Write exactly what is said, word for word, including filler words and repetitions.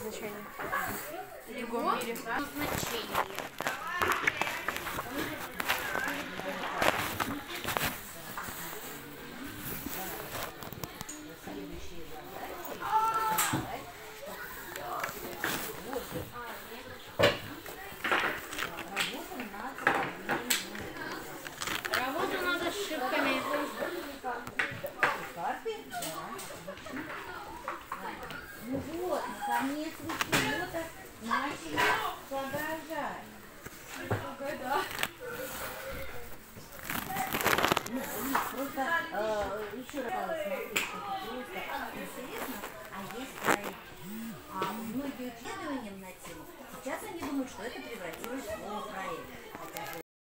значение в другом мире. Значение. Работу надо с шибками. Ну вот, наконец вы чего-то начали соображать. Да. Ну, просто э, еще раз смотри.